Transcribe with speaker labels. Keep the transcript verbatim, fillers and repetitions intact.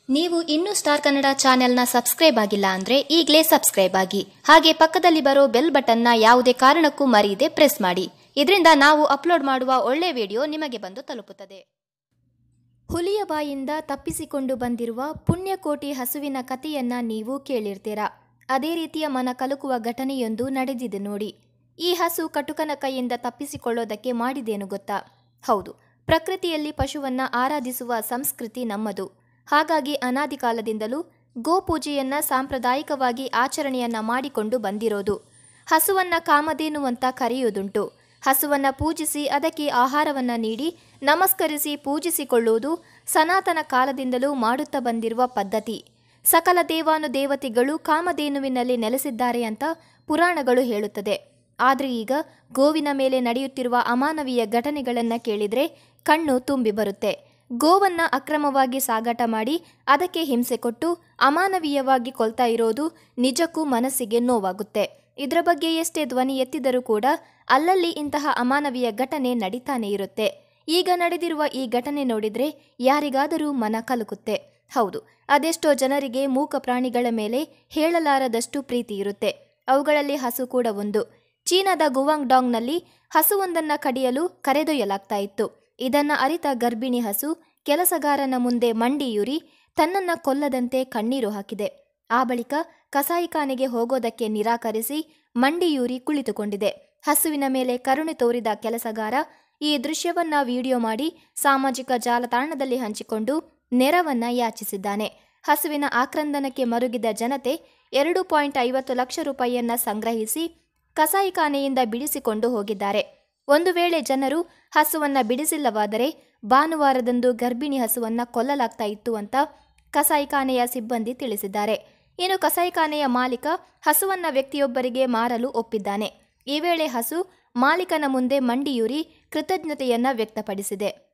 Speaker 1: ನೀವು ಇನ್ನೂ ಸ್ಟಾರ್ ಕನ್ನಡ ಚಾನೆಲ್ನ ಸಬ್ಸ್ಕ್ರೈಬ್ ಆಗಿಲ್ಲ ಅಂದ್ರೆ ಈಗಲೇ ಸಬ್ಸ್ಕ್ರೈಬ್ ಆಗಿ, ಹಾಗೆ ಪಕ್ಕದಲ್ಲಿ ಬರೋ ಬೆಲ್ ಬಟನ್ನ ಯಾವುದೇ ಕಾರಣಕ್ಕೂ ಮರೆಯದೆ ಪ್ರೆಸ್ ಮಾಡಿ. ಇದರಿಂದ ನಾವು ಅಪ್ಲೋಡ್ ಮಾಡುವ ಒಳ್ಳೆ ವಿಡಿಯೋ ನಿಮಗೆ ಬಂದು ತಲುಪುತ್ತದೆ. ಹುಲಿಯ ಬಾಯಿಂದ ತಪ್ಪಿಸಿಕೊಂಡು ಬಂದಿರುವ ಪುಣ್ಯಕೋಟಿ ಹಸುವಿನ ಕಥೆಯನ್ನ ನೀವು ಕೇಳಿರ್ತೀರಾ. ಅದೇ ರೀತಿಯ ಮನ ಕಲುಕುವ ಘಟನೆಯೊಂದು ನಡೆದಿದೆ ನೋಡಿ. ಈ ಹಸು ಕಟುಕನ ಕೈಯಿಂದ ತಪ್ಪಿಸಿಕೊಳ್ಳೋದಕ್ಕೆ ಮಾಡಿದೇನು ಗೊತ್ತಾ? ಹೌದು, ಪ್ರಕೃತಿಯಲ್ಲಿ ಪಶುವನ್ನ ಆರಾಧಿಸುವ ಸಂಸ್ಕೃತಿ ನಮ್ಮದು. ಹಾಗಾಗಿ ಅನಾದಿ ಕಾಲದಿಂದಲೂ ಗೋಪೂಜೆಯನ್ನ ಸಾಂಪ್ರದಾಯಿಕವಾಗಿ ಆಚರಣೆಯನ್ನ ಮಾಡಿಕೊಂಡು ಬಂದಿರೋದು. ಹಸುವನ್ನ ಕಾಮಧೇನು ಅಂತ ಕರೆಯುವುದುಂಟು. ಹಸುವನ್ನ ಪೂಜಿಸಿ ಅದಕ್ಕೆ ಆಹಾರವನ್ನ ನೀಡಿ ನಮಸ್ಕರಿಸಿ ಪೂಜಿಸಿಕೊಳ್ಳುವುದು ಸನಾತನ ಕಾಲದಿಂದಲೂ ಮಾಡುತ್ತಾ ಬಂದಿರುವ ಪದ್ಧತಿ. ಸಕಲ ದೇವಾನುದೇವತೆಗಳು ಕಾಮಧೇನುವಿನಲ್ಲಿ ನೆಲೆಸಿದ್ದಾರೆ ಅಂತ ಪುರಾಣಗಳು ಹೇಳುತ್ತದೆ. ಆದರೆ ಈಗ ಗೋವಿನ ಮೇಲೆ ನಡೆಯುತ್ತಿರುವ ಅಮಾನವೀಯ ಘಟನೆಗಳನ್ನು ಕೇಳಿದರೆ ಕಣ್ಣು ತುಂಬಿ ಬರುತ್ತೆ. ಗೋವನ್ನ ಅಕ್ರಮವಾಗಿ ಸಾಗಾಟ ಮಾಡಿ ಅದಕ್ಕೆ ಹಿಂಸೆ ಕೊಟ್ಟು ಅಮಾನವೀಯವಾಗಿ ಕೊಲ್ತಾ ಇರೋದು ನಿಜಕ್ಕೂ ಮನಸ್ಸಿಗೆ ನೋವಾಗುತ್ತೆ. ಇದರ ಬಗ್ಗೆ ಎಷ್ಟೇ ಧ್ವನಿ ಎತ್ತಿದರೂ ಕೂಡ ಅಲ್ಲಲ್ಲಿ ಇಂತಹ ಅಮಾನವೀಯ ಘಟನೆ ನಡೀತಾನೆ ಇರುತ್ತೆ. ಈಗ ನಡೆದಿರುವ ಈ ಘಟನೆ ನೋಡಿದ್ರೆ ಯಾರಿಗಾದರೂ ಮನ ಕಲುಕುತ್ತೆ. ಹೌದು, ಅದೆಷ್ಟೋ ಜನರಿಗೆ ಮೂಕ ಪ್ರಾಣಿಗಳ ಮೇಲೆ ಹೇಳಲಾರದಷ್ಟು ಪ್ರೀತಿ ಇರುತ್ತೆ. ಅವುಗಳಲ್ಲಿ ಹಸು ಕೂಡ ಒಂದು. ಚೀನಾದ ಗುವಾಂಗ್ಡಾಂಗ್ನಲ್ಲಿ ಹಸುವೊಂದನ್ನ ಕಡಿಯಲು ಕರೆದೊಯ್ಯಲಾಗ್ತಾ ಇತ್ತು. ಇದನ್ನ ಅರಿತ ಗರ್ಭಿಣಿ ಹಸು ಕೆಲಸಗಾರನ ಮುಂದೆ ಮಂಡಿಯೂರಿ ತನ್ನನ್ನ ಕೊಲ್ಲದಂತೆ ಕಣ್ಣೀರು ಹಾಕಿದೆ. ಆ ಬಳಿಕ ಕಸಾಯಿಖಾನೆಗೆ ಹೋಗೋದಕ್ಕೆ ನಿರಾಕರಿಸಿ ಮಂಡಿಯೂರಿ ಕುಳಿತುಕೊಂಡಿದೆ. ಹಸುವಿನ ಮೇಲೆ ಕರುಣೆ ತೋರಿದ ಕೆಲಸಗಾರ ಈ ದೃಶ್ಯವನ್ನ ವಿಡಿಯೋ ಮಾಡಿ ಸಾಮಾಜಿಕ ಜಾಲತಾಣದಲ್ಲಿ ಹಂಚಿಕೊಂಡು ನೆರವನ್ನ ಯಾಚಿಸಿದ್ದಾನೆ. ಹಸುವಿನ ಆಕ್ರಂದನಕ್ಕೆ ಮರುಗಿದ ಜನತೆ ಎರಡು ಪಾಯಿಂಟ್ ಐವತ್ತು ಲಕ್ಷ ರೂಪಾಯಿಯನ್ನ ಸಂಗ್ರಹಿಸಿ ಕಸಾಯಿಖಾನೆಯಿಂದ ಬಿಡಿಸಿಕೊಂಡು ಹೋಗಿದ್ದಾರೆ. ಒಂದು ವೇಳೆ ಜನರು ಹಸುವನ್ನ ಬಿಡಿಸಿಲ್ಲವಾದರೆ ಭಾನುವಾರದಂದು ಗರ್ಭಿಣಿ ಹಸುವನ್ನ ಕೊಲ್ಲಲಾಗ್ತಾ ಇತ್ತು ಅಂತ ಕಸಾಯಿಖಾನೆಯ ಸಿಬ್ಬಂದಿ ತಿಳಿಸಿದ್ದಾರೆ. ಇನ್ನು ಕಸಾಯಿಖಾನೆಯ ಮಾಲೀಕ ಹಸುವನ್ನ ವ್ಯಕ್ತಿಯೊಬ್ಬರಿಗೆ ಮಾರಲು ಒಪ್ಪಿದ್ದಾನೆ. ಈ ವೇಳೆ ಹಸು ಮಾಲೀಕನ ಮುಂದೆ ಮಂಡಿಯೂರಿ ಕೃತಜ್ಞತೆಯನ್ನ ವ್ಯಕ್ತಪಡಿಸಿದೆ.